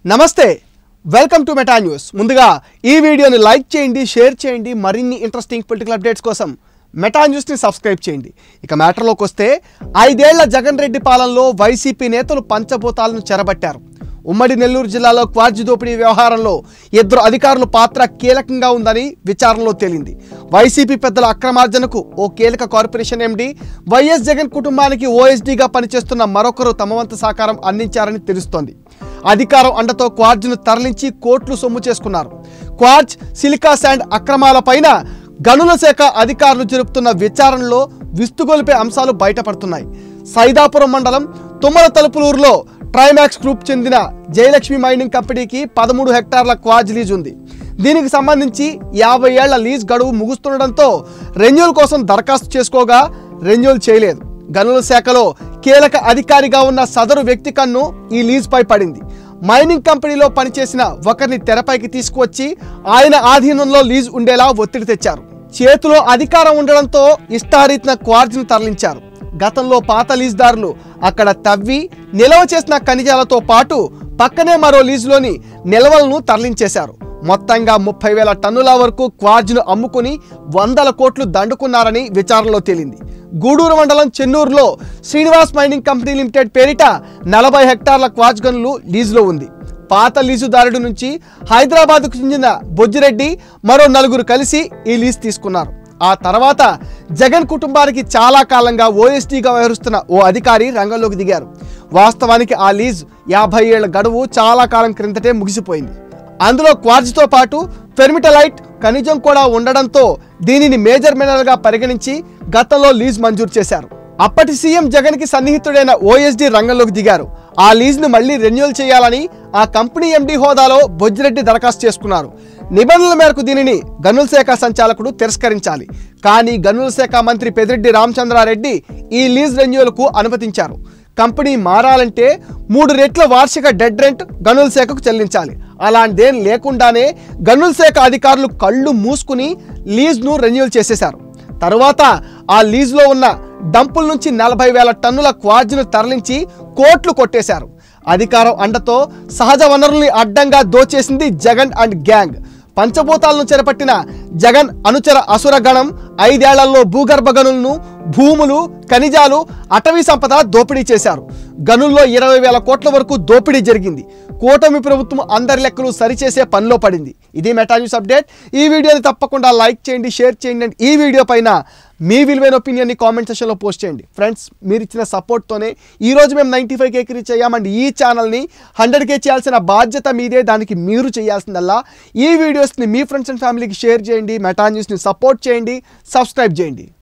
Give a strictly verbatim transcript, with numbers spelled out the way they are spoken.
నమస్తే welcome to meta news ముందుగా ఈ వీడియోని లైక్ చేయండి షేర్ చేయండి మరిన్ని ఇంట్రెస్టింగ్ పొలిటికల్ అప్డేట్స్ కోసం మెటా న్యూస్ ని సబ్స్క్రైబ్ చేయండి ఇక మ్యాటర్ లోకి వస్తే ఐదేళ్ల జగన్ రెడ్డి పాలనలో వైసీపీ నేతలు పంచభూతాలను చెరబట్టారు ఉమ్మడి నెల్లూరు జిల్లాలో క్వార్జ్ దోపిడీ వ్యవహారంలో ఇద్దరు అధికారుల పాత్ర కీలకంగా ఉందని విచారణలో తేలింది వైసీపీ పెద్దల అక్రమార్జనకు ఓ కీలక కార్పొరేషన్ ఎండీ వైఎస్ జగన్ కుటుంబానికి ఓఎస్డీగా పనిచేస్తున్న మరొకరు తమ వంతు సహకారం అందించారని తెలుస్తోంది అధికారం అండతో క్వార్జ్ను తరలించి కోట్లు సొమ్ము చేసుకున్నారు క్వార్జ్ సిలికా శాండ్ అక్రమాలపైన గనుల శాఖ అధికారులు జరుపుతున్న విచారణలో విస్తుగొలిపే అంశాలు బయటపడుతున్నాయి సైదాపురం మండలం తుమ్మల తలుపులూరులో ట్రైమాక్స్ గ్రూప్ చెందిన జయలక్ష్మి మైనింగ్ కంపెనీకి పదమూడు హెక్టార్ల క్వార్జ్ లీజ్ ఉంది దీనికి సంబంధించి యాభై ఏళ్ల లీజ్ గడువు ముగుస్తుండటంతో రెన్యూల్ కోసం దరఖాస్తు చేసుకోగా రెన్యూల్ చేయలేదు గనుల శాఖలో కీలక అధికారిగా ఉన్న సదరు వ్యక్తి కన్ను ఈ లీజ్ పై పడింది మైనింగ్ కంపెనీలో పనిచేసిన ఒకరిని తెరపైకి తీసుకువచ్చి ఆయన ఆధీనంలో లీజ్ ఉండేలా ఒత్తిడి తెచ్చారు చేతిలో అధికారం ఉండడంతో ఇష్టారీతిన క్వార్జ్ను తరలించారు గతంలో పాత లీజ్దారులు అక్కడ తవ్వి నిల్వ చేసిన ఖనిజాలతో పాటు పక్కనే మరో లీజులోని నిల్వలను తరలించేశారు మొత్తంగా ముప్పై వేల టన్నుల వరకు క్వార్జ్ను అమ్ముకుని వందల కోట్లు దండుకున్నారని విచారణలో తేలింది గూడూరు మండలం చెన్నూరులో శ్రీనివాస్ మైనింగ్ కంపెనీ లిమిటెడ్ పేరిట నలభై హెక్టార్ల క్వార్జ్ గనులు లీజులో ఉంది పాత లీజుదారుడి నుంచి హైదరాబాద్కు చెందిన బొజ్జిరెడ్డి మరో నలుగురు కలిసి ఈ లీజ్ తీసుకున్నారు ఆ తర్వాత జగన్ కుటుంబానికి చాలా కాలంగా ఓఎస్డీగా వ్యవహరిస్తున్న ఓ అధికారి రంగంలోకి దిగారు వాస్తవానికి ఆ లీజ్ యాభై ఏళ్ల గడువు చాలా కాలం క్రిందటే ముగిసిపోయింది అందులో క్వార్జ్తో పాటు ఫెర్మిటలైట్ ఖనిజం కూడా ఉండడంతో దీనిని మేజర్ మినరల్గా పరిగణించి గతంలో లీజ్ మంజూరు చేశారు అప్పటి సీఎం జగన్ కి సన్నిహితుడైన ఓఎస్డీ రంగంలోకి దిగారు ఆ లీజ్ను మళ్లీ రెన్యూల్ చేయాలని ఆ కంపెనీ ఎండీ హోదాలో బొజ్జిరెడ్డి దరఖాస్తు చేసుకున్నారు నిబంధనల మేరకు దీనిని గనుల శాఖ సంచాలకుడు తిరస్కరించాలి కానీ గనుల శాఖ మంత్రి పెద్దిరెడ్డి రామచంద్రారెడ్డి ఈ లీజ్ రెన్యూల్కు అనుమతించారు కంపెనీ మారాలంటే మూడు రెట్ల వార్షిక డెడ్ రెంట్ గనుల శాఖకు చెల్లించాలి అలాంటిదేం లేకుండానే గనుల శాఖ అధికారులు కళ్ళు మూసుకుని లీజ్ను రెన్యూల్ చేసేశారు తరువాత ఆ లీజ్లో ఉన్న డంపుల నుంచి నలభై వేల టన్నుల క్వార్జ్ను తరలించి కోట్లు కొట్టేశారు అధికారం అండతో సహజ వనరుల్ని అడ్డంగా దోచేసింది జగన్ అండ్ గ్యాంగ్ పంచభూతాలను చేపట్టిన జగన్ అనుచర అసురగణం ఐదేళ్లలో భూగర్భ గనులను భూములు ఖనిజాలు అటవీ సంపద దోపిడీ చేశారు గనుల్లో ఇరవై వేల కోట్ల వరకు దోపిడీ జరిగింది కూటమి ప్రభుత్వం అందరి లెక్కలు సరిచేసే పనిలో పడింది ఇది మెటా న్యూస్ అప్డేట్ ఈ వీడియోని తప్పకుండా లైక్ చేయండి షేర్ చేయండి అండ్ ఈ వీడియో పైన మీ విలువైన ఒపీనియన్ని కామెంట్ సెక్షన్లో పోస్ట్ చేయండి ఫ్రెండ్స్ మీరు ఇచ్చిన సపోర్ట్తోనే ఈరోజు మేము నైంటీ ఫైవ్ కేకి రీచ్ అయ్యామండి ఈ ఛానల్ని హండ్రెడ్ కే చేయాల్సిన బాధ్యత మీదే దానికి మీరు చేయాల్సిందల్లా ఈ వీడియోస్ని మీ ఫ్రెండ్స్ అండ్ ఫ్యామిలీకి షేర్ చేయండి మెటా న్యూస్ని సపోర్ట్ చేయండి సబ్స్క్రైబ్ చేయండి